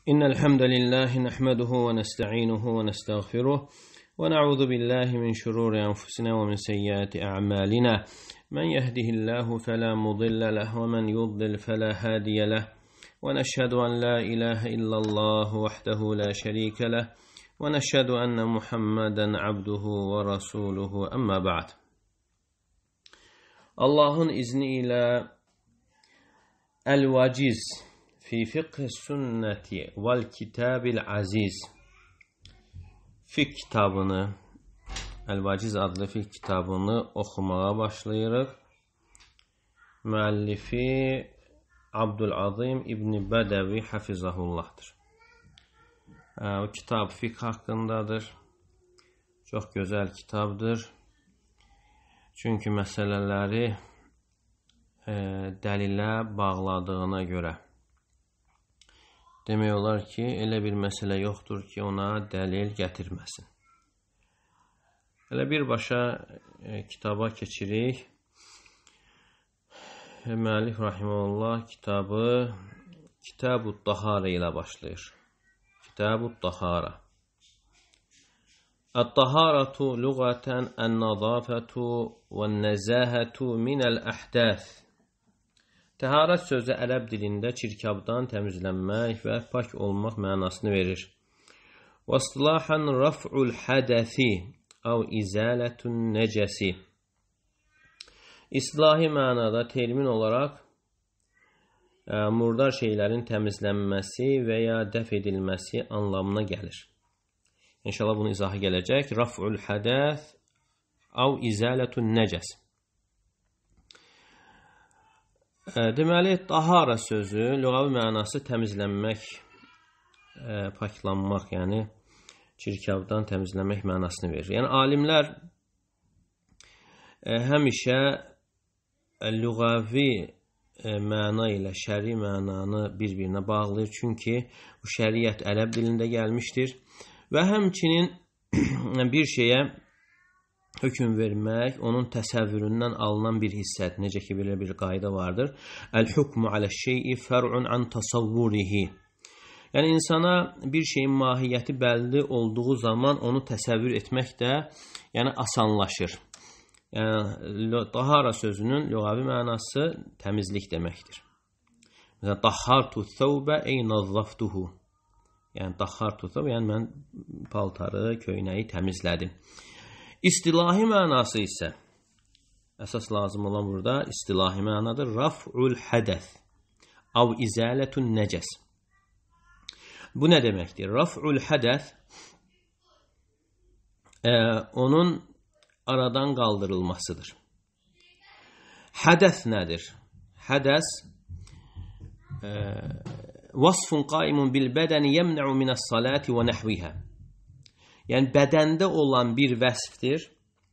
إن الحمد لله نحمده ونستعينه ونستغفره ونعوذ بالله من شرور أنفسنا ومن سيئات أعمالنا من يهده الله فلا مضل له ومن يضلل فلا هادي له ونشهد أن لا إله إلا الله وحده لا شريك له ونشهد أن محمدا عبده ورسوله أما بعد. Allah'ın izniyle El-Vaciz fi fiqh sünneti vel kitabil aziz fiqh kitabını, El-Vaciz adlı fiqh kitabını oxumağa başlayırıq. Müəllifi Abdülazim İbn Bədəvi Hafizahullah'dır. O kitab fiqh haqqındadır. Çox gözəl kitabdır. Çünki məsələləri dəlilə bağladığına görə demək olar ki, elə bir məsələ yoxdur ki, ona dəlil gətirməsin. Elə birbaşa kitaba keçirik. Müəllif rahimehullah kitabı Kitab-ı Tahara ilə başlayır. Kitab-ı Tahara. El-Taharatu lugatan en-nazafatu ve'n-nezahatu minel-ahdath. Təharət sözü ərəb dilində çirkabdan təmizlənmək və pak olmaq mənasını verir. Və istilahan raf'ul hadasi əv izalətun necəsi. İstilahi mənada termin olaraq murdar şeylərin təmizlənməsi və ya dəf edilməsi anlamına gəlir. İnşallah bunun izahı gələcək. Raf'ul hadas əv izalətun necəs. Deməli, tahara sözü lüğəvi mənası təmizlənmək, paklanmaq, yəni çirkabdan təmizlənmək mənasını verir. Yəni alimlər həmişə lüğəvi məna ilə şəri mənanı bir-birinə bağlayır. Çünki bu şəriət ərəb dilində gəlmişdir. Və həmçinin bir şeyə hökm vermək, onun təsəvvüründən alınan bir hissədir. Necə ki, belə bir qayda vardır. El-hukmu aləş-şey'i fər'un an tasavvurihi. Yəni, insana bir şeyin mahiyyəti bəlli olduğu zaman onu təsəvvür etmək də asanlaşır. Yəni, tahara sözünün lüğəvi mənası təmizlik deməkdir. Məsələn, tahhartu thawbə ey nazzaftuhu. Yəni, tahhartu thawbə, yəni mən paltarı, köynəyi təmizlədim. İstilahi mənası isə, əsas lazım olan burada istilahi mənadır. Raf'ul hədəs əv izalətun necəs. Bu nə deməkdir? Raf'ul hədəs onun aradan qaldırılmasıdır. Hədəs nədir? Hədəs vasfun qaimun bil bədəni yemna'u minəs-salati və nəhvihə. Yəni, bədəndə olan bir vəsfdir.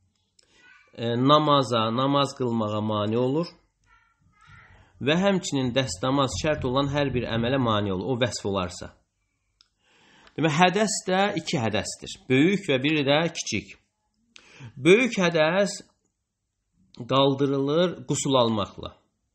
Namaz qılmağa mane olur və həmçinin dəstəmaz şərt olan hər bir əmələ mane olur, o vəsf olarsa. Demək, hədəs də iki hədəsdir. Böyük və biri də kiçik. Böyük hədəs qaldırılır qusul almaqla.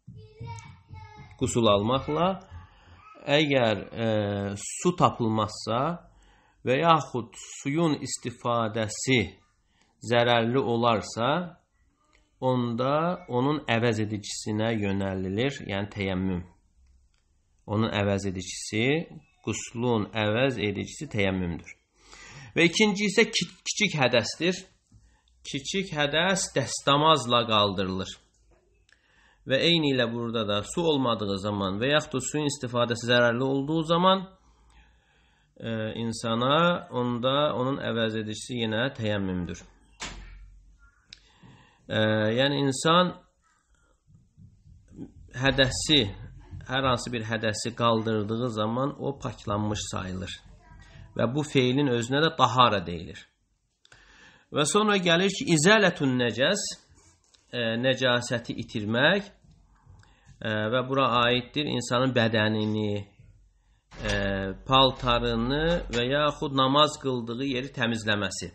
Qusul almaqla, əgər su tapılmazsa və yaxud suyun istifadəsi zərərli olarsa, onda onun əvəz edicisinə yönəlilir, yəni təyəmmüm. Onun əvəz edicisi, quslun əvəz edicisi təyəmmümdür. Və ikinci isə kiçik hədəsdir. Kiçik hədəs dəstəmazla qaldırılır. Və eyni ilə burada da su olmadığı zaman və yaxud da suyun istifadəsi zərərli olduğu zaman insana onda onun əvəz edicisi yenə təyəmmümdür. Yəni insan hədəsi, hər hansı bir hədəsi qaldırdığı zaman o paklanmış sayılır. Və bu feilin özünə də tahara deyilir. Və sonra gəlir ki, izalətun necəs, nəcasəti itirmək və bura aiddir insanın bədənini, paltarını və yaxud namaz qıldığı yeri təmizləməsi.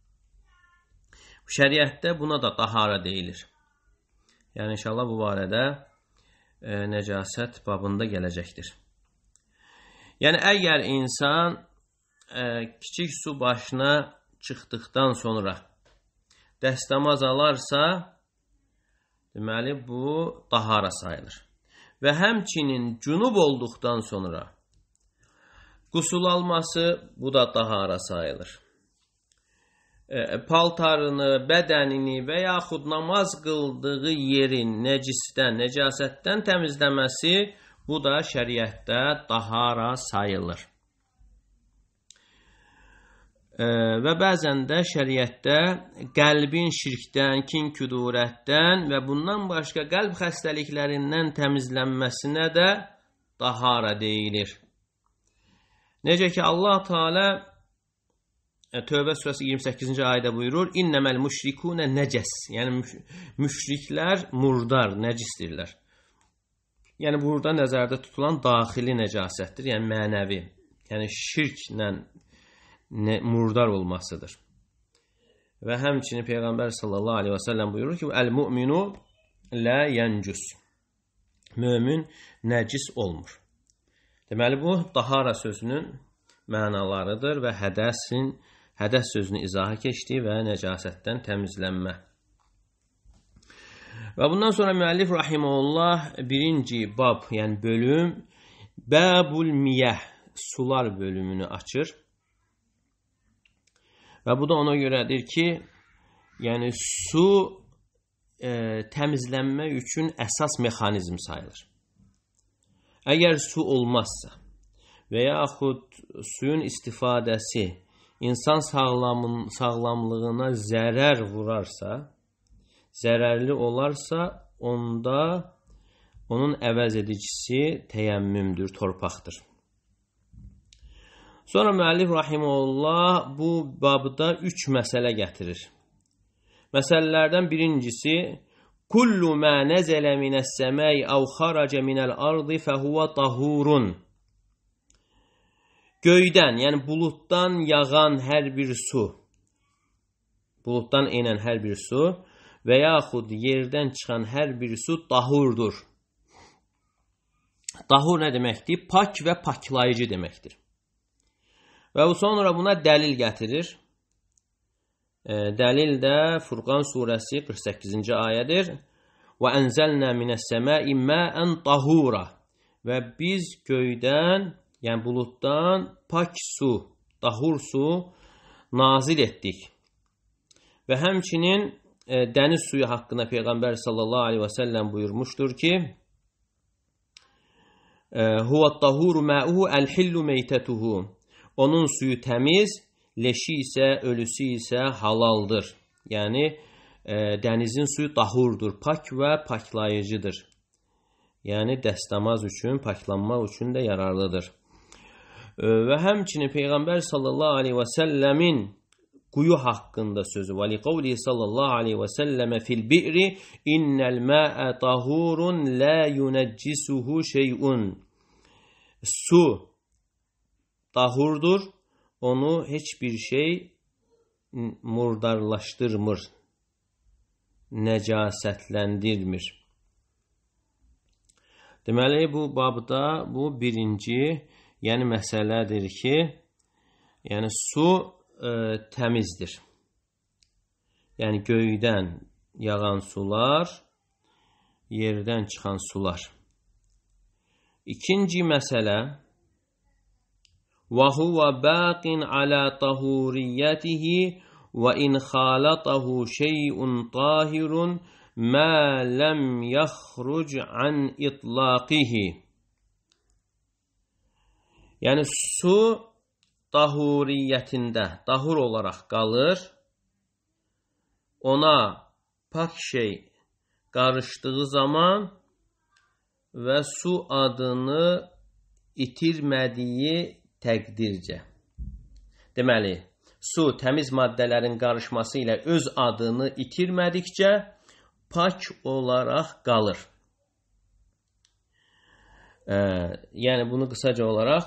Şəriətdə buna da tahara deyilir. Yəni, inşallah bu barədə nəcasət babında gələcəkdir. Yəni əgər insan kiçik su başına çıxdıqdan sonra dəstəmaz alarsa, deməli bu tahara sayılır. Və həmçinin cünub olduqdan sonra qusul alması, bu da tahara sayılır. Paltarını, bədənini və yaxud namaz qıldığı yerin nəcasətdən təmizləməsi, bu da şəriətdə tahara sayılır. Və bəzən də şəriətdə qəlbin şirkdən, kin-küdurətdən və bundan başqa qəlb xəstəliklərindən təmizlənməsinə də tahara deyilir. Necə ki Allah Teala Tövbə surəsi 28-ci ayədə buyurur: "İnnəməl müşrikunə nəcəs." Yəni müşriklər murdar, nəcisdirlər. Yəni burada nəzərdə tutulan daxili nəcasətdir, yəni mənəvi. Yəni şirklə murdar olmasıdır. Və həmçinin Peyğəmbər sallallahu aleyhi və səlləm buyurur ki: "Əl-mu'minu la yencus." Mömin nəcis olmur. Deməli bu tahara sözünün mənalarıdır və hədəs sözünü izaha keçdi və nəcasətdən təmizlənmə. Və bundan sonra müəllif rahimehullah birinci bab, yəni bölüm Babul Miyah, sular bölümünü açır. Və bu da ona görədir ki, yəni su təmizlənmə üçün əsas mexanizm sayılır. Əgər su olmazsa və yaxud suyun istifadəsi insan sağlamlığına zərər vurarsa, zərərli olarsa, onda onun əvəz edicisi təyəmmümdür, torpaqdır. Sonra müəllif rahimehullah bu babda 3 məsələ gətirir. Məsələlərdən birincisi: "Kullu ma nazala minas-semai aw kharaca minal-ardi fehuve tahurun." Göydən, yəni buluddan yağan hər bir su, buluddan enən hər bir su və yaxud yerdən çıxan hər bir su tahurdur. Tahur nə deməkdir? Pak və paklayıcı deməkdir. Və sonra buna dəlil gətirir. Dəlil də Furqan surəsi 48-ci ayədir. "Və ənzəlnə minəs-səmai ma'an tahura." Və biz göydən, yəni buluddan pak su, tahur su nazil etdik. Və həmçinin dəniz suyu haqqında Peyğəmbər sallallahu aleyhi və səlləm buyurmuşdur ki: "Huvat-tahuru ma'uhu el-hillu meytetuhu." Onun suyu təmiz, leşi isə, ölüsü isə halaldır. Yəni dənizin suyu tahurdur, pak və paklayıcıdır. Yəni dəstəmaz üçün, paklanmaq üçün də yararlıdır. Və həmçinin Peyğəmbər sallallahu aleyhi və səlləmin quyu haqqında sözü: "Və liqavli sallallahu aleyhi və səlləmə fil bi'ri innel ma'e tahurun la yuneccisuhu şey'un." Su tahurdur, onu heç bir şey murdarlaşdırmır, nəcasətləndirmir. Deməli bu babda bu birinci, yəni məsələdir ki, yəni su təmizdir. Yəni göydən yağan sular, yerdən çıxan sular. İkinci məsələ: "Və huve baqin ala tahuriyyatihi və in xalatahu şey'un tahirun ma lam yaxruc an itlaqihi." Yəni su tahuriyyətində, tahur olaraq qalır. Ona pak şey qarışdığı zaman və su adını itirmədiyi təqdircə. Deməli, su təmiz maddələrin qarışması ilə öz adını itirmədikcə pak olaraq qalır. Yəni bunu qısaca olaraq,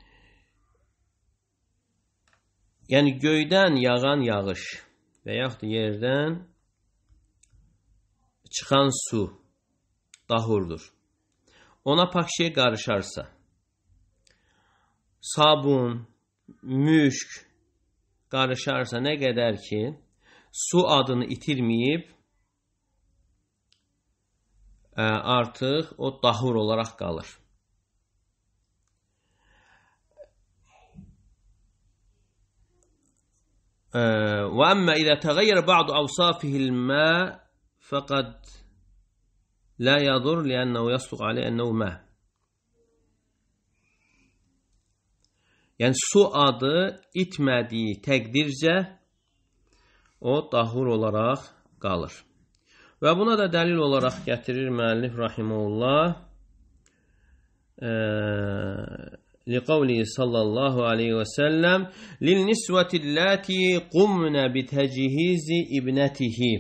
yəni göydən yağan yağış və yaxud yerdən çıxan su tahurdur. Ona pak şey qarışarsa, sabun, müşk qarışarsa nə qədər ki, su adını itirməyib, artıq o dahur olaraq qalır. وأما إذا تغير بعض أوصافه الماء فقد لا يضر لأنه يصدق عليه أنه ماء. Yəni su adı itmədiyi təqdircə o dahur olaraq qalır. Və buna da dəlil olaraq gətirir müəllif rahimehullah liqavlihi sallallahu aleyhi və səlləm lilnisvətillati qumna bitəcihizi ibnətihi.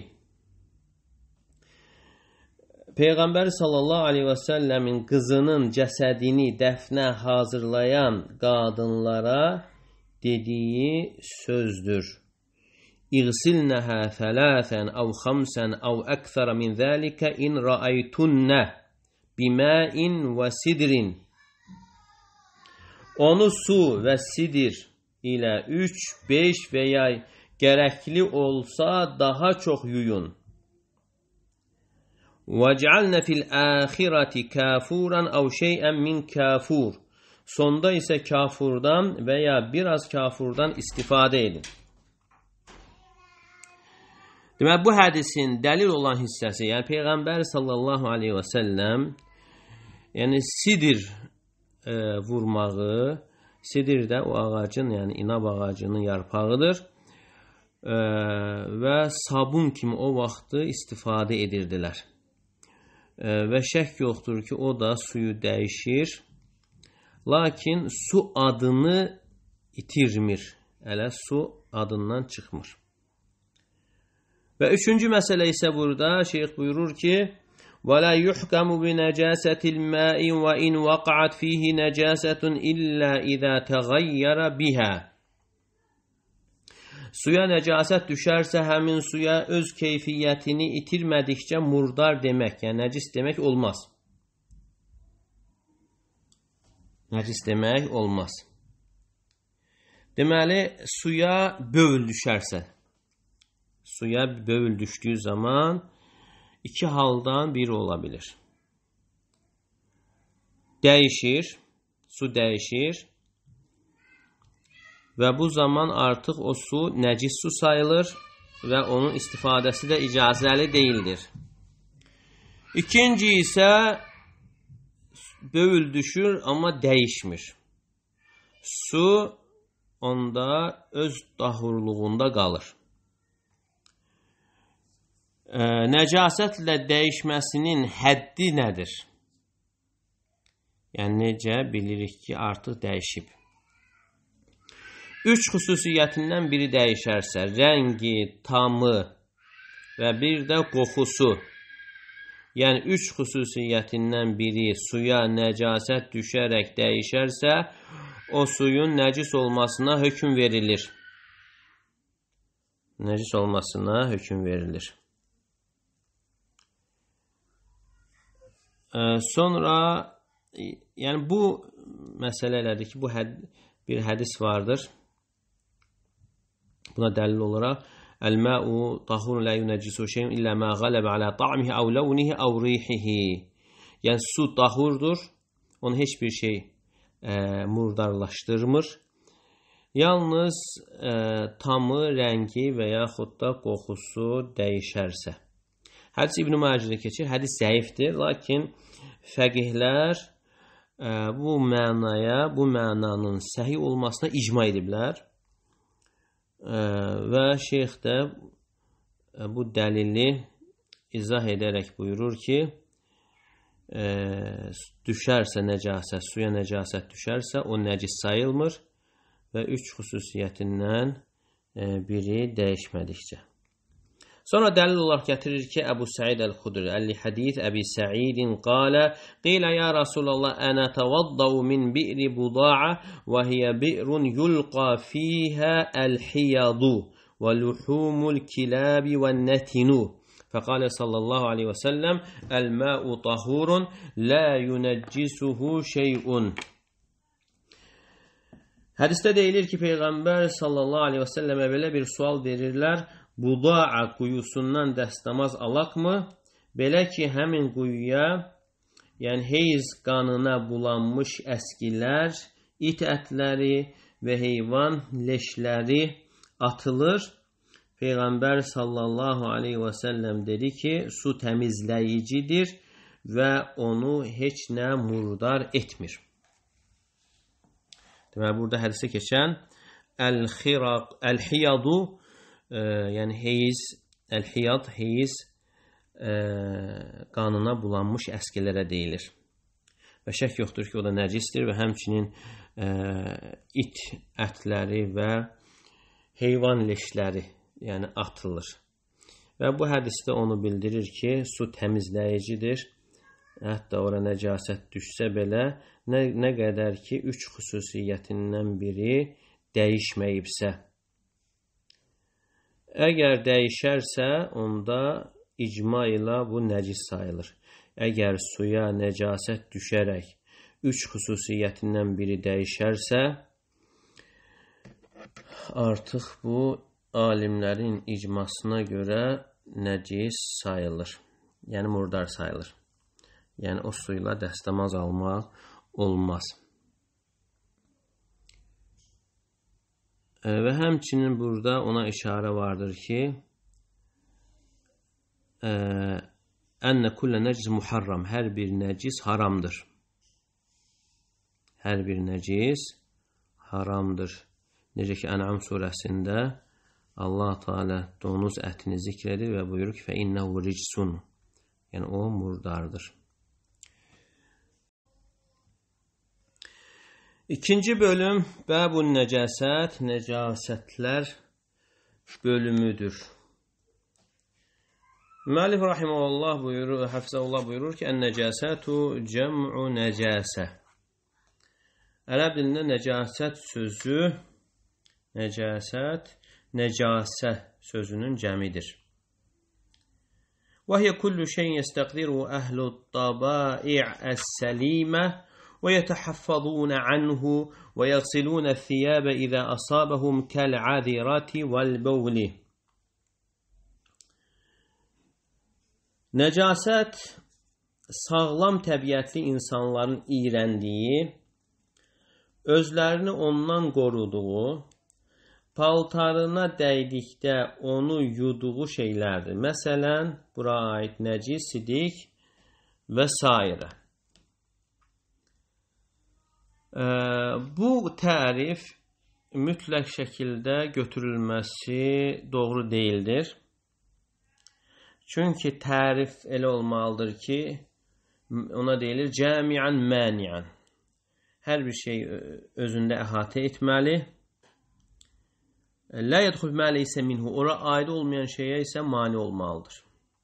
Peyğəmbər sallallahu aleyhi və səlləmin qızının cəsədini dəfnə hazırlayan qadınlara dediyi sözdür. İğsilnəhə thələthən əv xamsən əv əksərə min zəlikə in rəaytunnə biməin və sidrin. Onu su və sidir ilə 3, 5 və ya gərəkli olsa daha çox yuyun. وَجْعَلْنَ فِي الْآخِرَةِ كَافُورًا أَوْ شَيْئًا مِنْ كَافُورٍ. Sonda isə kafurdan və ya biraz kafurdan istifadə edin. Deməli, bu hədisin dəlil olan hissəsi, yəni Peyğəmbər sallallahu aleyhi və səlləm, yəni sidir vurmağı, sidir də o ağacın, yəni inab ağacının yarpağıdır və sabun kimi o vaxtı istifadə edirdilər. Və şək yoxdur ki, o da suyu dəyişir. Lakin su adını itirmir. Hələ su adından çıxmır. Və üçüncü məsələ isə burada şeyx buyurur ki, وَلَا يُحْكَمُ بِنَجَاسَةِ الْمَاءِ وَإِنْ وَقَعَتْ فِيهِ نَجَاسَةٌ إِلَّا إِذَا تَغَيَّرَ بِهَا. Suya nəcasət düşərsə, həmin suya öz keyfiyyətini itirmədikcə murdar demək, yəni nəcis demək olmaz. Nəcis demək olmaz. Deməli, suya bövül düşərsə, suya bövül düşdüyü zaman iki haldan biri ola bilir. Dəyişir, su dəyişir. Və bu zaman artıq o su nəcis su sayılır və onun istifadəsi də icazəli deyildir. İkinci isə bövül düşür, amma dəyişmir. Su onda öz dahurluğunda qalır. Nəcasətlə dəyişməsinin həddi nədir? Yəni necə bilirik ki, artıq dəyişib. 3 xüsusiyyətindən biri dəyişərsə, rəngi, tamı və bir də qoxusu, yəni 3 xüsusiyyətindən biri suya nəcasət düşərək dəyişərsə, o suyun nəcis olmasına hökm verilir. Nəcis olmasına hökm verilir. Sonra, yəni bu məsələ elədir ki, bu bir hədis vardır. Buna dəlil olaraq Əl-mə'u tahurun la yunəccisu şeyun illə mə qələbə alə ta'mihi əv ləvnihi əv rihihi. Yəni su tahurdur. Onu heç bir şey murdarlaşdırmır. Yalnız tamı, rəngi və yaxud da qoxusu dəyişərsə. Hədis İbn-i Macədə keçir. Hədis zəifdir. Lakin fəqihlər bu mənaya, bu mənanın səhih olmasına icma ediblər. Və şeyx də bu dəlili izah edərək buyurur ki, düşərsə nəcasət, suya nəcasət düşərsə, o nəcis sayılmır və 3 xüsusiyyətindən biri dəyişmədikcə. Sonra dəlil olaraq gətirir ki, Əbu Səid Əl-Xudri, Əl-Hədith Əbi Səidin qalə, qilə ya Rasulallah, ənə təvaddau min bi'ri buda'a və hiyə bi'run yulqa fiyhə əl-hiyadu və luhumul kilabi və nətinu. Fəqalə sallallahu aleyhi və səlləm, əl-mə'u tahurun, la yunəccisuhu şeyun. Hədisdə deyilir ki, Peyğəmbər sallallahu aleyhi və səlləmə belə bir sual verirlər. Buda'a quyusundan dəstəmaz alaqmı? Belə ki, həmin quyuya, yəni heyz qanına bulanmış əskilər, it ətləri və heyvan leşləri atılır. Peyğəmbər sallallahu aleyhi və səlləm dedi ki, su təmizləyicidir və onu heç nə murdar etmir. Deməli, burada hədisdə keçən əl-hiyadu, yəni heyz, əl-hiyad, heyz qanına bulanmış əskilərə deyilir. Və şək yoxdur ki, o da nəcisdir və həmçinin it ətləri və heyvan leşləri, yəni atılır. Və bu hədisdə onu bildirir ki, su təmizləyicidir. Hətta ora nəcasət düşsə belə, nə qədər ki, 3 xüsusiyyətindən biri dəyişməyibsə. Əgər dəyişərsə, onda icma ilə bu nəcis sayılır. Əgər suya nəcasət düşərək 3 xüsusiyyətindən biri dəyişərsə, artıq bu alimlərin icmasına görə nəcis sayılır. Yəni murdar sayılır. Yəni o suyla dəstəmaz almaq olmaz. Və həmçinin burada ona işarə vardır ki, ənnə kullə nəcis muharram, hər bir nəcis haramdır. Hər bir nəcis haramdır. Necə ki, Ən'am surəsində Allah Teala donuz ətini zikr edir və buyurur ki, fəinnəhu ricsun, yəni o murdardır. İkinci bölüm bəbun nəcasət, nəcasətlər bölümüdür. Müəllif rahimehullah buyurur, həfzəhullah buyurur ki, ən-nəcasətu cəm'u nəcəsə. Ərəb dilində nəcasət sözü, nəcasət, nəcasə sözünün cəmidir. Və hiyə kullu şeyin yəstəqdiru əhlu-t-tabai' əs-səlimə ويتحفظون عنه ويغسلون الثياب إذا أصابهم كالعذرة والبول. Nəcasət sağlam təbiətli insanların iyrəndiyi, özlərini ondan qoruduğu, paltarına dəydikdə onu yuduğu şeylərdir. Məsələn, bura aid nəcis, sidik və s. Bu tərif mütləq şəkildə götürülməsi doğru deyildir. Çünki tərif elə olmalıdır ki, ona deyilir cəmiən məniən. Hər bir şey özündə əhatə etməli. Lə yədxul mə leysə minhu, ora aid olmayan şeyə isə mani olmalıdır.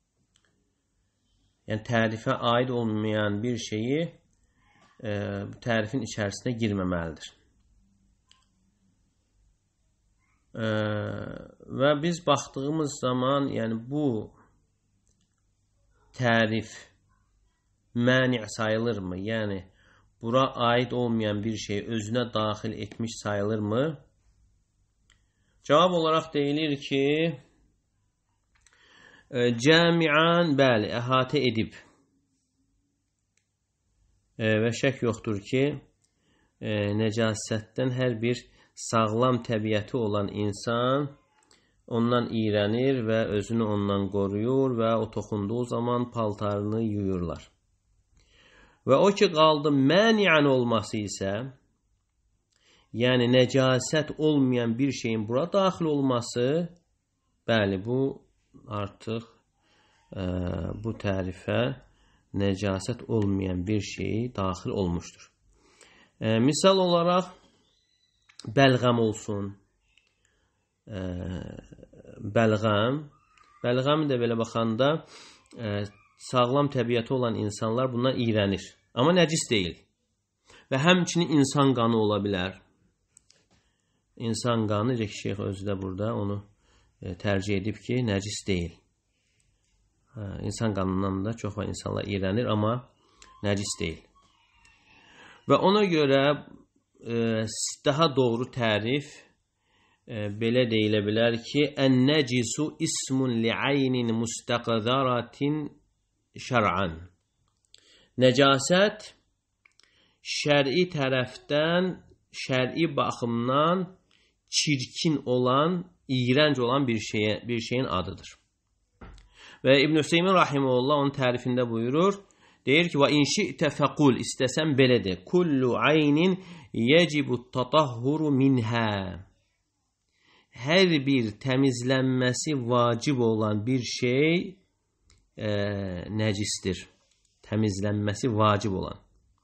Yəni tərifə aid olmayan bir şeyi bu tərifin içərisinə girməməlidir. Və biz baxdığımız zaman, yəni bu tərif məni sayılırmı? Yəni bura aid olmayan bir şey özünə daxil etmiş sayılırmı? Cavab olaraq deyilir ki, cəmiən, bəli, əhatə edib. Və şək yoxdur ki, nəcasətdən hər bir sağlam təbiəti olan insan ondan iyrənir və özünü ondan qoruyur və o toxunduğu zaman paltarını yuyurlar. Və o ki, qaldı məniən olması isə, yəni nəcasət olmayan bir şeyin bura daxil olması, bəli, bu artıq bu tərifə nəcasət olmayan bir şeyi daxil olmuşdur. Misal olaraq, bəlğəm olsun. Bəlğəm də belə baxanda sağlam təbiəti olan insanlar bundan iyrənir. Amma nəcis deyil. Və həmçinin insan qanı ola bilər. İnsan qanı, necə ki, şeyx özü də burada onu tərcih edib ki, nəcis deyil. İnsan qanından da çox insanlar iyrənir, amma nəcis deyil. Və ona görə daha doğru tərif belə deyilə bilər ki, ən-necisu ismun li'aynin mustaqdaratin şər'an. Nəcasət şər'i tərəfdən, şər'i baxımdan çirkin olan, iğrənc olan bir şeyin adıdır. Və İbn Hüseymin rahimehullah onun tərifində buyurur, deyir ki, və in şi'tə fəqul, istəsən belə de, kullu aynin yecibu tatahhuru minhə. Hər bir təmizlənməsi vacib olan bir şey nəcisdir. Təmizlənməsi vacib olan.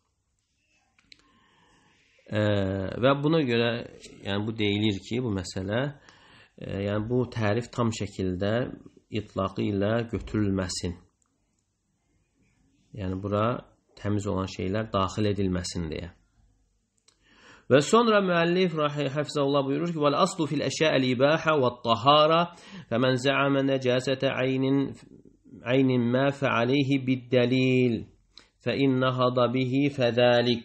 Və buna görə, yəni bu deyilir ki, bu məsələ, yəni bu tərif tam şəkildə itlaqı ilə götürülməsin. Yəni bura təmiz olan şeylər daxil edilməsin deyə. Və sonra müəllif hafizahullah buyurur ki, "Vel aslu fil eşya'il ibaha ve't tahara, femen za'ama necasete aynin ma fa aleyhi bid-delil, fe in nahada bihi fezalik."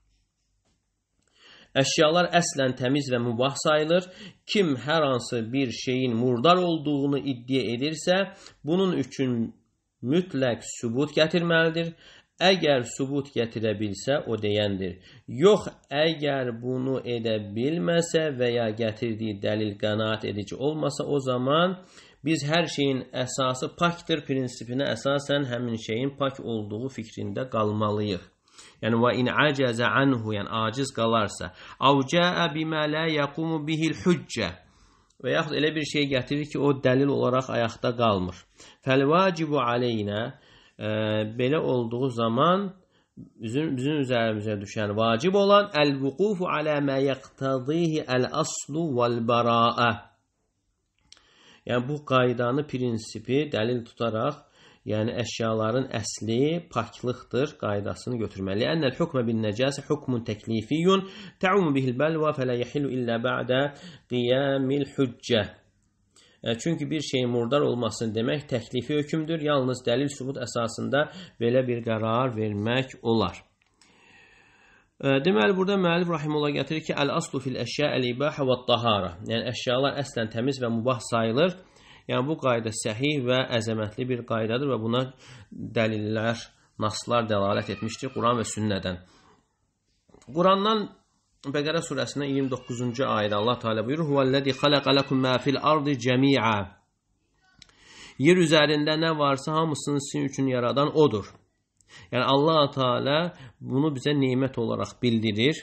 Əşyalar əslən təmiz və mübah sayılır. Kim hər hansı bir şeyin murdar olduğunu iddia edirsə, bunun üçün mütləq sübut gətirməlidir. Əgər sübut gətirə bilsə, o deyəndir. Yox, əgər bunu edə bilməsə və ya gətirdiyi dəlil qənaət edici olmasa, o zaman biz hər şeyin əsası pakdır prinsipinə əsasən həmin şeyin pak olduğu fikrində qalmalıyıq. Yəni, və in acəzə anhu, yəni aciz qalarsa, av cəə bimə lə yəqumu bihil hüccə, və yaxud elə bir şey gətirir ki, o dəlil olaraq ayaqda qalmır. Fəl-vacibu aleynə, belə olduğu zaman bizim üzərimizə düşən vacib olan əl-vuqufu alə mə yəqtədihi əl-aslu vəl-baraə. Yəni, bu qaydanı, prinsipi dəlil tutaraq, yəni əşyaların əsli paklıqdır, qaydasını götürməli. Ənəl hukmə bin nəcəsə hukmun təklifiyyun tə'umu bihil bəlva fələ yəhillu illə bə'də qiyamil hüccə. Çünki bir şeyin murdar olmasını demək təklifi hökümdür. Yalnız dəlil sübut əsasında belə bir qərar vermək olar. Deməli, burada müəllif rahimehullah gətirir ki, əl-aslu fil əşya əl-ibaha və tahara. Yəni, əşyalar əslən təmiz və mübah sayılır. Yəni, bu qayda səhih və əzəmətli bir qaydadır və buna dəlillər, naslar dəlalət etmişdir Quran və sünnədən. Qurandan Bəqərə surəsinin 29-cu ayədə Allah Teala buyurur: "Huvellezî xalaqə lekum mâ fil ardı cemî'a." Yer üzərində nə varsa hamısını sizin üçün yaradan odur. Yəni Allah Teala bunu bizə nemət olaraq bildirir.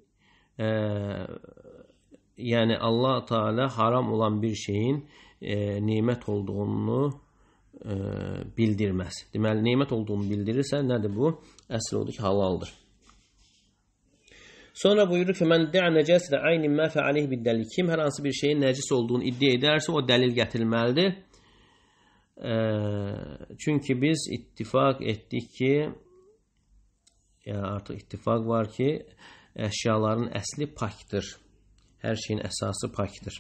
Yəni Allah Teala haram olan bir şeyin nemət olduğunu bildirməz. Deməli, nemət olduğunu bildirirsə, nədir bu? Əsl odur ki, halaldır. Sonra buyurur ki, "Mən də'a nəcəsətə aynin mə fə aleyhi bid-dəlil." Kim hər hansı bir şeyin nəcis olduğunu iddia edərsə, o dəlil gətirilməlidir. Çünki biz ittifaq etdik ki, yəni artıq ittifaq var ki, əşyaların əsli pakdır. Hər şeyin əsası pakdır.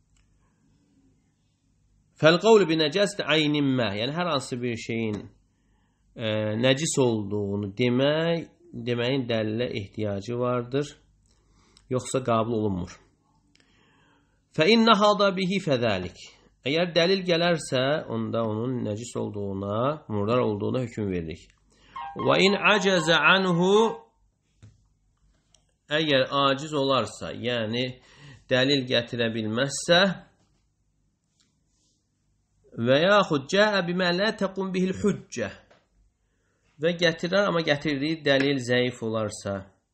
Fəl-qavlu bi nəcəsətə aynin mə, yəni hər hansı bir şeyin nəcis olduğunu deməyin dəlilə ehtiyacı vardır, yoxsa qəbul olunmur. Fə innəhada bihi fəzəlik. Əgər dəlil gələrsə, onda onun nəcis olduğuna, murdar olduğuna hökm veririk. Və in acəzə anhu, əgər aciz olarsa, yəni dəlil gətirə bilməzsə, və yaxud cəə bimə lə təqum bihil hüccə, və gətirər, amma gətirdiyi dəlil zəif olarsa,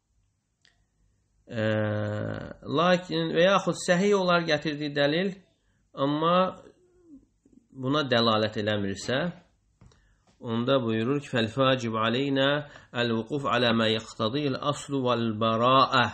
lakin və yaxud səhih olar gətirdiyi dəlil, amma buna dəlalət eləmirsə, onda buyurur ki, "Fəl-facib aleynə əl-vuquf alə mə yəqtədiyil aslu vəl-baraə."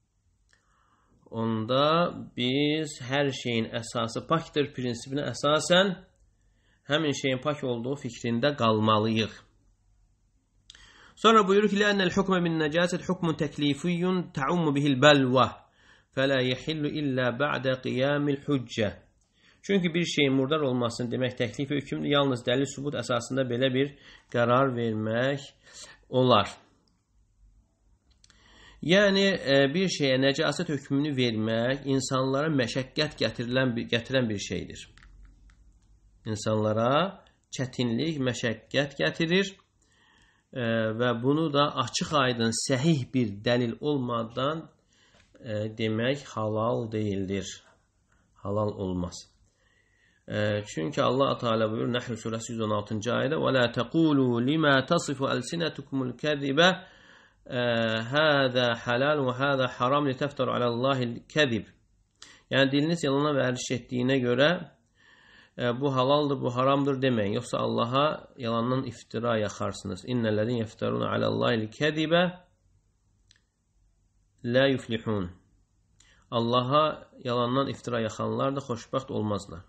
Onda biz hər şeyin əsası pakdır prinsipinə əsasən həmin şeyin pak olduğu fikrində qalmalıyıq. Sonra buyurur ki, "Lənnəl hukmə min nəcəsət hukmun təklifiyyun təummu bihil bəlvə, fələ yəhillu illə bə'də qiyamil hüccə." Çünki bir şeyin murdar olmasını demək təklifi hökmdür, yalnız dəlil sübut əsasında belə bir qərar vermək olar. Yəni bir şeyə nəcasət hökmünü vermək insanlara məşəqqət gətirən bir şeydir. İnsanlara çətinlik, məşəqqət gətirir və bunu da açıq-aydın səhih bir dəlil olmadan demək halal deyildir. Halal olmaz. Çünki Allah Teala buyurur Nəhl surəsi 116-cı ayədə: "Və la taqulu lima tasifu alsinatukumul kəzibə hada halal və hada haram litaftaru alallahil kəzib." Yəni diliniz yalana vərdiş etdiyinə görə bu halaldır, bu haramdır deməyin. Yoxsa Allaha yalandan iftira yaxarsınız. İnnellezine yeftaruna alallahil kəzibə la yuflihun. Allaha yalandan iftira yaxanlar da xoşbəxt olmazlar.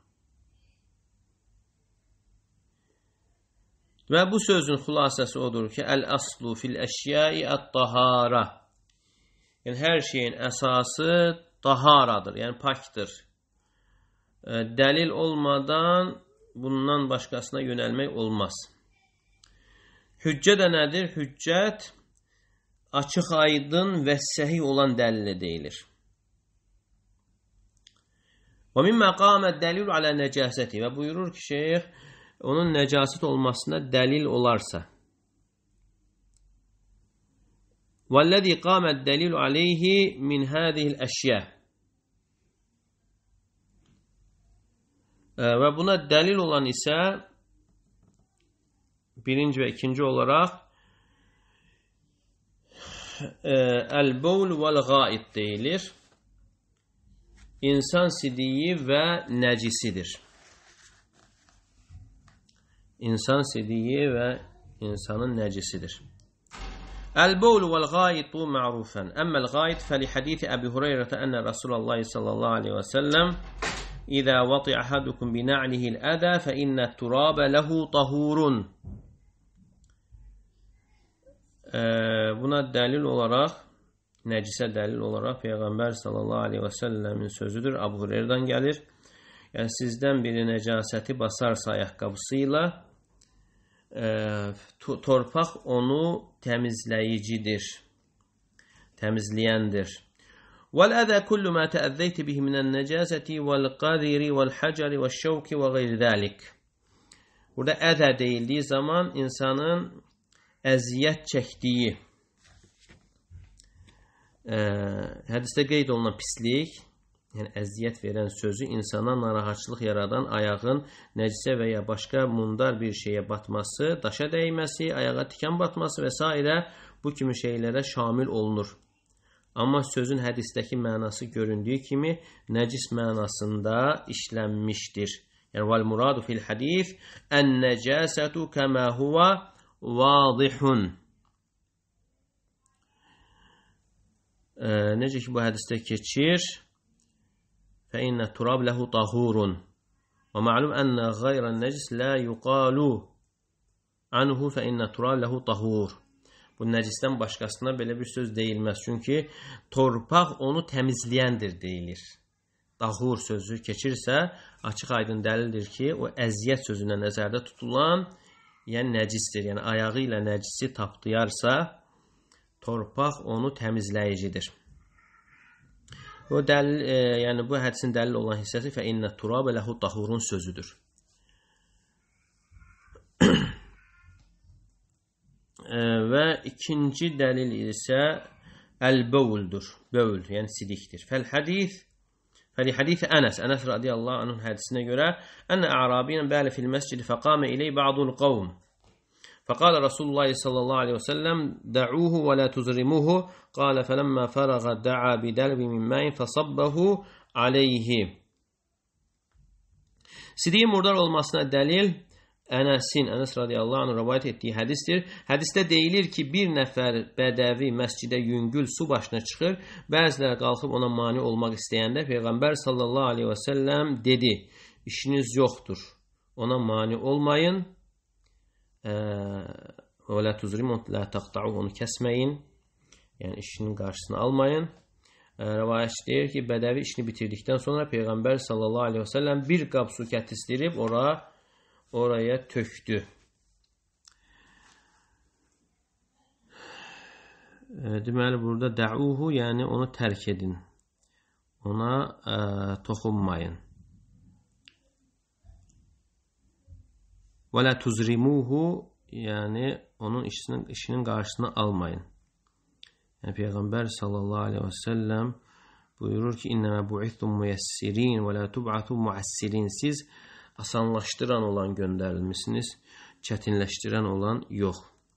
Və bu sözün xülasəsi odur ki, əl-əslu fil-əşyai ət-tahara. Yəni, hər şeyin əsası taharadır, yəni pakdır. Dəlil olmadan bundan başqasına yönəlmək olmaz. Hüccə də nədir? Hüccət açıq, aydın və səhih olan dəlillə deyilir. Və mimmə qamət dəlil alə nəcasəti. Və buyurur ki, şeyx, onun nəcasət olmasına dəlil olarsa. وَالَّذِي قَامَ الدَّلِيلُ عَلَيْهِ مِنْ هَذِهِ الْأَشْيَاءِ. Və buna dəlil olan isə birinci və ikinci olaraq əl-bəvl vəl-gâid deyilir. İnsan sidiyi və nəcisidir. İnsan sidiyi və insanın nəcisidir. El-bəvl vəl-gâidu ma'rufən. Əmməl-gâid fəli-hədîthi Əbi Hüreyrətə ənə Rasulullah sallallahu aleyhi və səlləm İzə vati ahadukum bina'lihil ədə fə innə turabə ləhu tahurun. Buna dəlil olaraq, nəcisə dəlil olaraq Peyğəmbər sallallahu aleyhi və səlləmin sözüdür. Əbu Hüreyrədən gəlir. Yəni, sizdən biri nəcasəti basarsa ayaqqabısıyla, torpaq onu təmizləyicidir, təmizləyəndir. وَالْأَذَى كُلُّ مَا تَأَذَّيْتِ بِهِ مِنَ النَّجَاسَةِ وَالْقَذِرِ وَالْحَجَرِ وَالشَّوْكِ وَغَيْرِ ذَلِكِ. Burada ədə deyildiyi zaman insanın əziyyət çəkdiyi, hədisdə qeyd olunan pislik, yəni əziyyət verən sözü insana narahatçılıq yaradan ayağın nəcisə və ya başqa mundar bir şeyə batması, daşa dəyməsi, ayağa tikan batması və s. bu kimi şeylərə şamil olunur. Amma sözün hədisdəki mənası göründüyü kimi nəcis mənasında işlənmişdir. Yəni, vəl-muradu fil-hədis ən-nəcasətu kəmə huvə vadihun. Necə ki, bu hədisdə keçir, fə-innə turab ləhu tahurun. Və ma'lum ənə qayrən nəcis lə yuqalu anhu fə-innə turab ləhu tahur. Bu nəcisdən başqasına belə bir söz deyilməz. Çünki torpaq onu təmizləyəndir deyilir. Tahur sözü keçirsə, açıq aydın dəlildir ki, o əziyyət sözünə nəzərdə tutulan, yəni nəcisdir. Yəni ayağı ilə nəcisi tapdıyarsa, torpaq onu təmizləyicidir. O dəlil, yəni bu hədisin dəlil olan hissəsi fə-innə turabə ləhu tahurun sözüdür. Və ikinci dəlil isə əl-bəvldür. Bəvl, yəni sidikdir. Fəli-hədisi Ənəs radiyallahu anhun hədisinə görə ənə a'rabiyyən bəli fil məscidi fəqamə iley ba'dul qavm. Fəqalə Rasulullah sallallahu aleyhi və səlləm də'uhu və la tuzrimuhu. Qalə fələmmə fərəğə də'a bidəlbi min məyin fəsabbəhu aleyhi. Sidiyin murdar olmasına dəlil Ənəs radiyallahu anh rəvayət etdiyi hədisdir. Hədisdə deyilir ki, bir nəfər bədəvi məscidə yüngül su başına çıxır. Bəziləri qalxıb ona mani olmaq istəyəndə Peyğəmbər sallallahu aleyhi və səlləm dedi, işiniz yoxdur, ona mani olmayın. Və la tuzrimu, la taqta'u, onu kəsməyin. Yəni, işinin qarşısını almayın. Rəvayət deyir ki, bədəvi işini bitirdikdən sonra Peyğəmbər sallallahu aleyhi və səlləm bir qab su kətisdirib oraya tökdü. deməli burada də'uhu, yəni onu tərk edin. Ona toxunmayın. Və la tuzrimuhu, yəni onun işinin qarşısını almayın. Yəni Peyğəmbər sallallahu aleyhi və səlləm buyurur ki: "İnnəmə bu'ithum muyassirin və la tub'atu muassirin." Siz asanlaşdıran olan göndərilmisiniz, çətinləşdirən olan yox.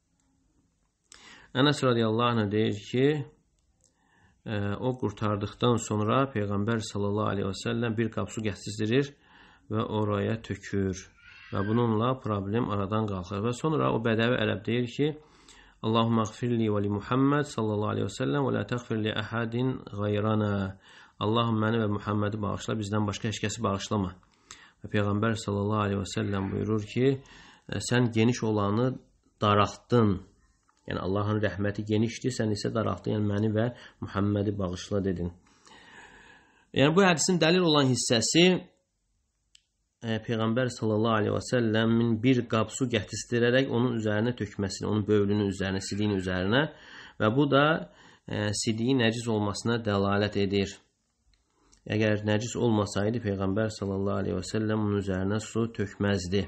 Ənəs radiyallahu anh deyir ki, o qurtardıqdan sonra Peyğəmbər sallallahu aleyhi və səlləm bir qap su gətizdirir və oraya tökür. Və bununla problem aradan qalxır. Və sonra o bədəvi ərəb deyir ki, Allahummağfirli və li Muhammed sallallahu aleyhi və səlləm və la təğfir li əhədin qayrana. Allahım məni və Muhammədi bağışla, bizdən başqa heç kəsi bağışlama. Və Peyğəmbər sallallahu aleyhi və səlləm buyurur ki, sən geniş olanı daraltdın. Yəni Allahın rəhməti genişdir, sən isə daraltdın, yəni məni və Muhammədi bağışla dedin. Yəni bu hədisin dəlil olan hissəsi Peyğəmbər sallallahu aleyhi və səlləmin bir qab su gətizdirərək onun üzərinə tökməsini, onun bövlünün üzərinə, sidiyin üzərinə və bu da sidiyin nəcis olmasına dəlalət edir. Əgər nəcis olmasaydı Peyğəmbər sallallahu aleyhi və səlləm onun üzərinə su tökməzdi.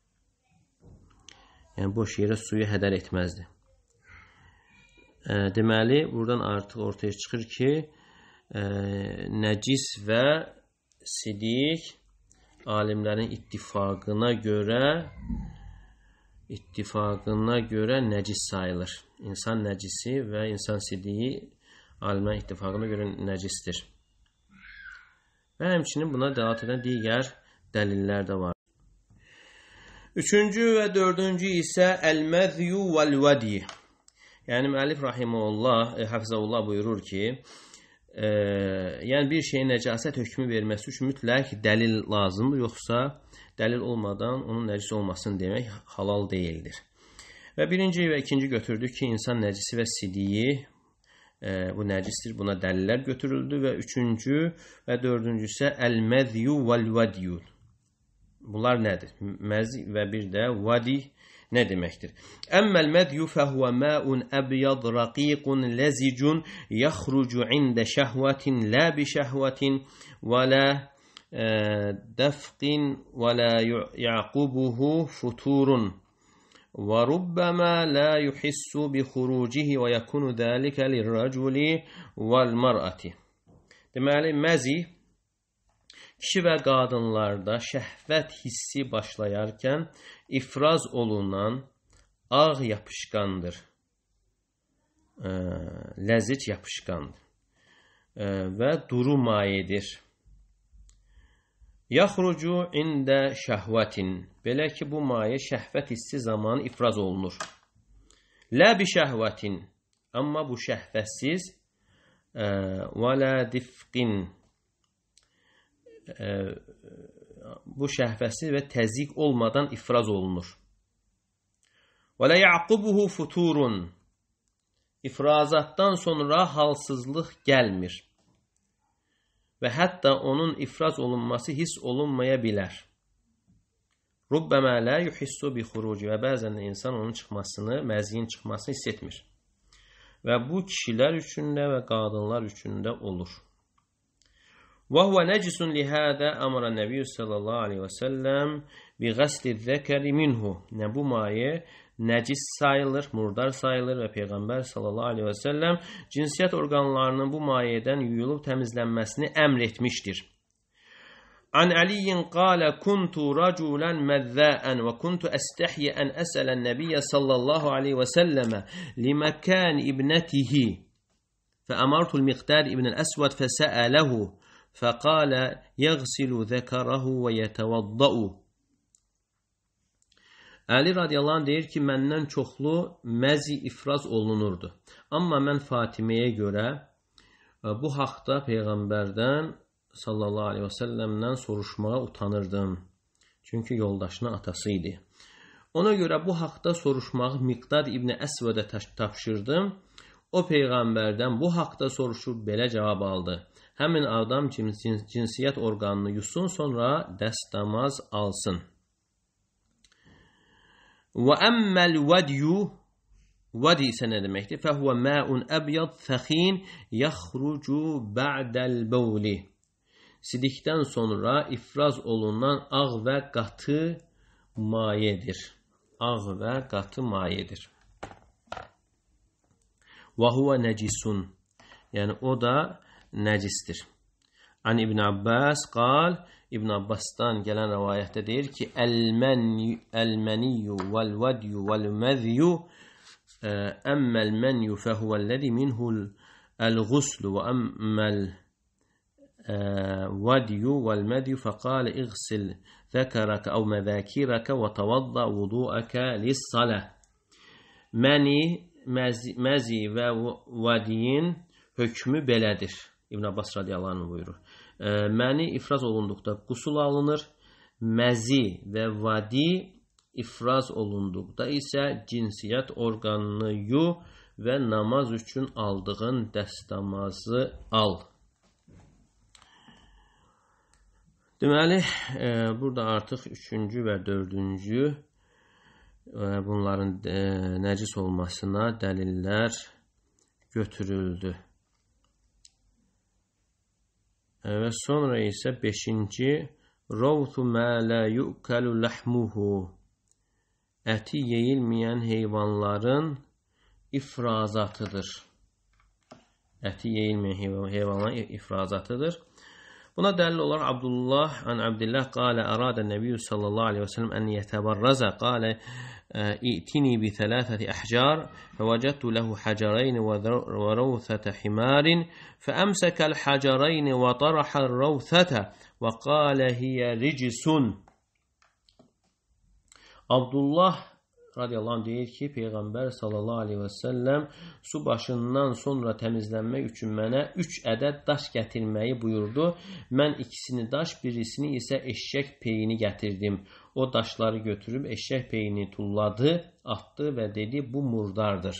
Yəni boş yerə suyu hədər etməzdi. Deməli, buradan artıq ortaya çıxır ki, nəcis və sidik alimlərin ittifaqına görə nəcis sayılır. İnsan nəcisi və insan sidiyi alimlərin ittifaqına görə nəcisdir. Və həmçinin buna dəlalət edən digər dəlillər də var. Üçüncü və dördüncü isə əl-məzyu vəl-vədi. Yəni müəllif rahimehullah, hafizahullah buyurur ki, yəni bir şeyin nəcasət hökmü verməsi üçün mütləq dəlil lazımdır, yoxsa dəlil olmadan onun nəcis olmasını demək halal deyildir. Və birinci və ikinci götürdük ki, insan nəcisi və sidiyi bu nəcisdir, buna dəlillər götürüldü və üçüncü və dördüncü isə əl-məzyu vəl-vədyu. Bunlar nədir? Məzi və bir də vadi nə deməkdir? Əmməl mədyu fəhvə məun əbyad rəqiqun ləzicun yaxrucu ində şəhvətin lə bi şəhvətin və lə dəfqin və lə yəqubuhu futurun və rubbəmə lə yuhissu bi xurucihi və yəkunu dəlikə lirrəculi vəl-mərəti. Deməli, məzi kişi və qadınlarda şəhvət hissi başlayarkən ifraz olunan ağ yapışqandır. Ləzic yapışqandır və duru mayedir. Yaxrucu ində şəhvətin. Belə ki, bu maye şəhvət hissi zamanı ifraz olunur. Lə bi şəhvətin. Amma bu şəhvətsiz və lə difqin. Bu şəhvətsiz və təzyiq olmadan ifraz olunur. Və lə yəqubuhu futurun. İfrazatdan sonra halsızlıq gəlmir. Və hətta onun ifraz olunması hiss olunmaya bilər. Rubbəmə lə yuhissu bi xuruci. Və bəzən də insan onun çıxmasını, məziyin çıxmasını hiss etmir. Və bu kişilər üçün də və qadınlar üçün də olur. وهو نجس لهذا أمر النبي صلى الله عليه وسلم بغسل الذكر منه. Bu maye nəcis sayılır, murdar sayılır və Peyğəmbər sallallahu aleyhi və səlləm cinsiyyət orqanlarının bu mayədən yuyulub təmizlənməsini əmr etmişdir. An Aliyin qalə kuntu raculan məzzəən və kuntu əstəhyi ən əsələn nəbiyyə sallallahu aleyhi və səlləmə liməkən ibnətihi fəəmartul miqdad ibn əsvəd fəsəələhu فَقَالَ يَغْسِلُ ذَكَرَهُ وَيَتَوَضَّأُ. Əli radiyallahu anh deyir ki, məndən çoxlu məzi ifraz olunurdu. Amma mən Fatiməyə görə bu haqda Peyğəmbərdən sallallahu aleyhi və səlləmdən soruşmağa utanırdım. Çünki yoldaşının atası idi. Ona görə bu haqda soruşmağı Miqdad ibn Əsvədə tapşırdım. O Peyğəmbərdən bu haqda soruşub belə cavab aldı. Həmin adam cinsiyyət orqanını yusun, sonra dəstəmaz alsın. Və əmməl vədyu, Vadi isə nə deməkdir? Fəhvə məun əbyad fəxin yaxrucu ba'dəl bəvli. Sidikdən sonra ifraz olunan ağ və qatı mayedir. Ağ və qatı mayedir. Və huvə necisun. Yəni o da nəcistir. An İbn Abbas qal, İbn Abbasdan gələn rəvayətdə deyir ki, Əl-məniyyu vəl-vədyu vəl-məzyu əmməl-mənyu fəhuvəl-ləzi minhul-əl-ğuslu və əmməl-vədyu vəl-məzyu fəqalə iğsil zəkərəkə əv məzəkirəkə və təvadda vuduəkə lis-saləh. Məzi və vadiyin hökmü belədir. İbn Abbas radiyallahu anh buyurur. Məni ifraz olunduqda qusul alınır. Məzi və vadi ifraz olunduqda isə cinsiyyət orqanını yu və namaz üçün aldığın dəstəmazı al. Deməli, burada artıq 3-cü və 4-cü bunların nəcis olmasına dəlillər götürüldü. Və sonra isə 5-ci Ravthu mə lə yu'kalu ləhmuhu. Əti yeyilməyən heyvanların ifrazatıdır. Əti yeyilməyən heyvanların ifrazatıdır. Buna dəlil olaraq Abdullah qalə əradə Nəbiyyü sallallahu aleyhi və səlləm ən yətəbərrəzə qalə i'tini bi thələthəti əhcar fəvəcədtu ləhu həcəreyni və ravthətə himarin fəəmsəkəl həcəreyni və tarahəl ravthətə və qalə hiyə ricisun. Abdullah radiyallahu anh deyir ki, Peyğəmbər sallallahu aleyhi və səlləm su başından sonra təmizlənmək üçün mənə 3 ədəd daş gətirməyi buyurdu. Mən ikisini daş, birisini isə eşşək peyini gətirdim. O daşları götürüb eşşək peyini tulladı, atdı və dedi, bu murdardır.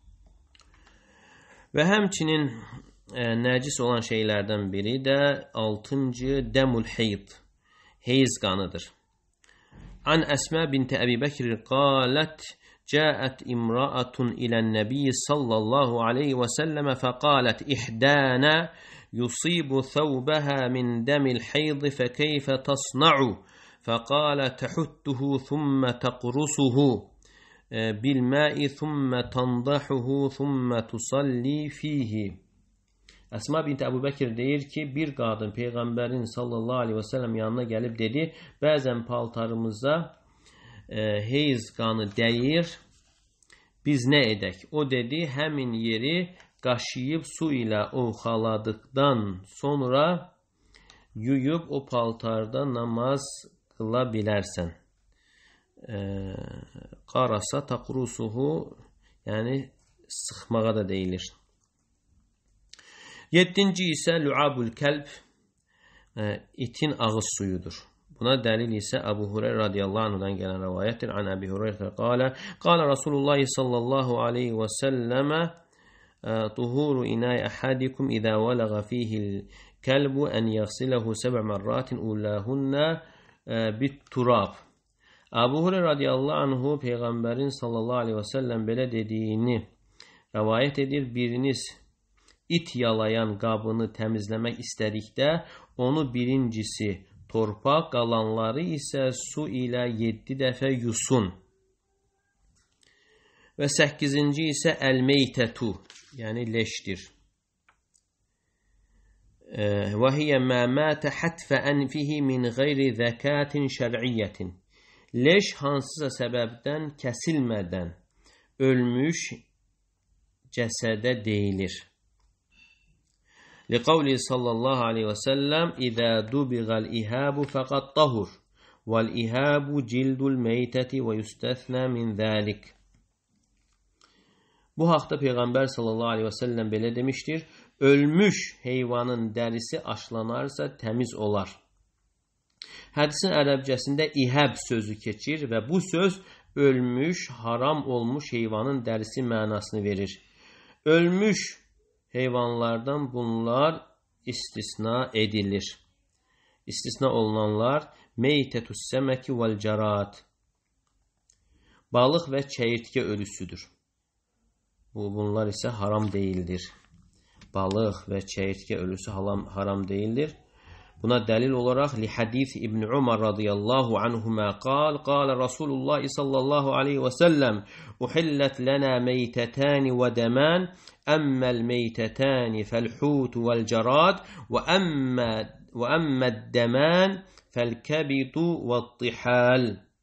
Və həmçinin nəcis olan şeylərdən biri də 6-cı dəmul heyd, heyz qanıdır. An Əsmə binti Əbi Bəkir qalət cəət imraatun ilən nəbiyyi sallallahu aleyhi və səlləmə fəqalət ihdənə yusibu thawbəhə min dəmil heydi fəkeyfə tasna'u fəqalə təhuttuhu thumma təqrusuhu bilməi thumma tandahuhu thumma tusalli fihi. Əsma binti Əbu Bəkir deyir ki, bir qadın Peyğəmbərin sallallahu aleyhi və səlləm yanına gəlib dedi, bəzən paltarımıza heyz qanı dəyir, biz nə edək? O dedi, həmin yeri qaşıyıb su ilə ovxaladıqdan sonra yuyub o paltarda namaz qıla bilərsən. Qarasa taqrusuhu, yəni sıxmağa da deyilir. 7-ci isə lüabul kəlb, itin ağız suyudur. Buna dəlil isə Əbu Hureyra radiyallahu anhudan gələn rəvayətdir. An Əbi Hureyra qalə Rasulullah sallallahu aleyhi və səlləmə tuhuru inay əhadikum izə vələğə fihil kəlbu ən yəğsiləhu 7 mərratin uləhunnə bit-turab. Əbu Hureyra radiyallahu anhu Peyğəmbərin sallallahu aleyhi və səlləm belə dediyini rəvayət edir. Biriniz it yalayan qabını təmizləmək istədikdə onu birincisi torpaq, qalanları isə su ilə 7 dəfə yusun. Və 8-ci isə əl-meytətu, yəni leşdir. Və hiyə mə mətə hətfə ənfihi min qeyri zəkatin şər'iyyətin. Leş hansısa səbəbdən kəsilmədən ölmüş cəsədə deyilir. Liqavli sallallahu aleyhi və səlləm İzə dubiğəl ihabu fəqad tahur vəl ihabu cildul meytəti və yüstəsnə min zəlik. Bu haqda Peyğəmbər sallallahu aleyhi və səlləm belə demişdir. Ölmüş heyvanın dərisi aşlanarsa təmiz olar. Hədisin ərəbcəsində ihəb sözü keçir və bu söz ölmüş, haram olmuş heyvanın dərisi mənasını verir. Ölmüş heyvanlardan bunlar istisna edilir. İstisna olunanlar meytətus səməki vəl cərat, balıq və çəyirtkə ölüsüdür. bunlar isə haram deyildir. Balıq və çəyirtkə ölüsü haram deyildir. Buna dəlil olaraq li hadis İbn Umar radiyallahu anhuma qala Rasulullah sallallahu aleyhi və səlləm uhillat lana meytatan və daman ammal meytatan felhut vel jarad və amma daman felkabid ve't-tihal.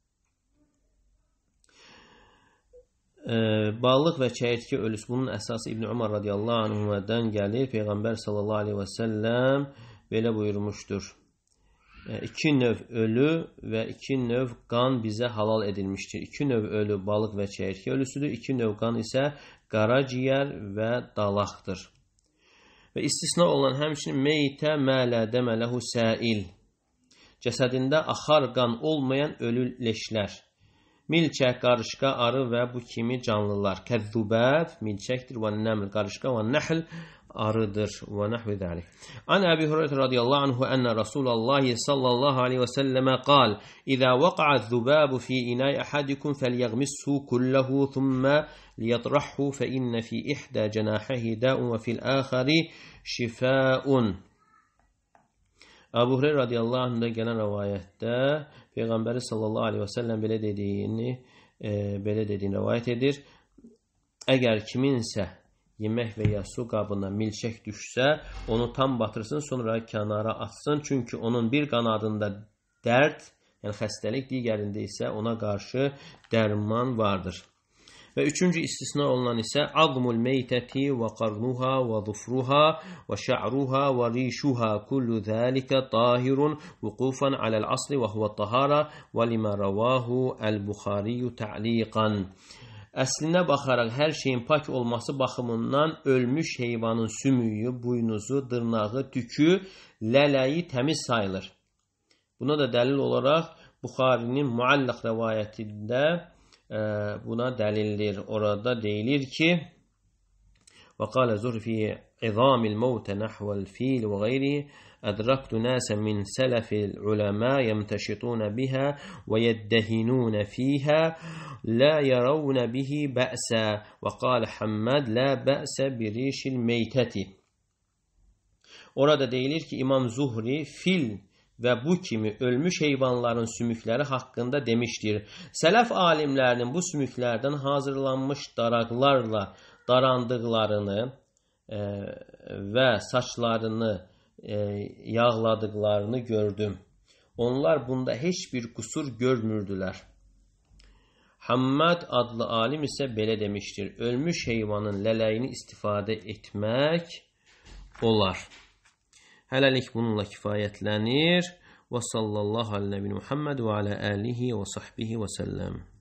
Balıq və çəyirtkə ölüsü, bunun əsası İbn Umar radiyallahu anhumadan gəlir. Peyğəmbər sallallahu aleyhi və səlləm belə buyurmuşdur. İki növ ölü və iki növ qan bizə halal edilmişdir. İki növ ölü balıq və çəyirtkə ölüsüdür. İki növ qan isə qaraciyər və dalaqdır. Və istisna olan həmçinin meytə mələ demələhu səil. Cəsədində axar qan olmayan ölü leşlər. Milçək, qarışqa, arı və bu kimi canlılar. Kəzzubab milçəkdir və nəml qarışqa və nəhl arıdır və nəhvi zəlik. An Əbi Hüreyrə radiyallahu anhu ənə Rasulullah sallallahu aleyhi və səlləmə qal: İzə vaqa'az zubabu fi inay ahadikum felyəğmishu kullahu thumma liyatrahhu fe inne fi ihda cenahihi da'un ve fil ahari şifaun. Əbu Hüreyrə radiyallahu anhu'da gələn rivayətdə Peyğəmbəri sallallahu aleyhi və səlləm belə dediyini rivayət edir. Əgər kiminsə yemək və ya su qabına milçək düşsə, onu tam batırsın, sonra kənara atsın. Çünki onun bir qanadında dərd, yəni xəstəlik, digərində isə ona qarşı dərman vardır. Və üçüncü istisna olunan isə azmul meytəti və qarnuha və zufruha və şa'ruha və rişuha kullu zəlikə tahirun vüqufan aləl asli və huvə tahara və limə rəvahu əl-Buxariyyü ta'liqan. Əslinə baxaraq hər şeyin pak olması baxımından ölmüş heyvanın sümüyü, buynuzu, dırnağı, tükü, lələyi təmiz sayılır. Buna da dəlil olaraq Buxarinin muallaq rəvayətində buna dəlildir. Orada deyilir ki: "Və qala Zuhri fi izamil maut nahval fil və qeyri adraktu nasan min salafil ulama yamtashitun biha və yeddahinun fiha la yarawun bihi ba'sa və qala Hammad la ba'sa bi rişil meytati." Orada deyilir ki, İmam Zuhri fil və bu kimi ölmüş heyvanların sümükləri haqqında demişdir. Sələf alimlərinin bu sümüklərdən hazırlanmış daraqlarla darandıqlarını və saçlarını yağladıqlarını gördüm. Onlar bunda heç bir qüsur görmürdülər. Hammad adlı alim isə belə demişdir: ölmüş heyvanın lələyini istifadə etmək olar. Hələlik bununla kifayətlənir. Və sallallahu aleyhi və Muhammed və alə alihi və sahbihi və səlləm.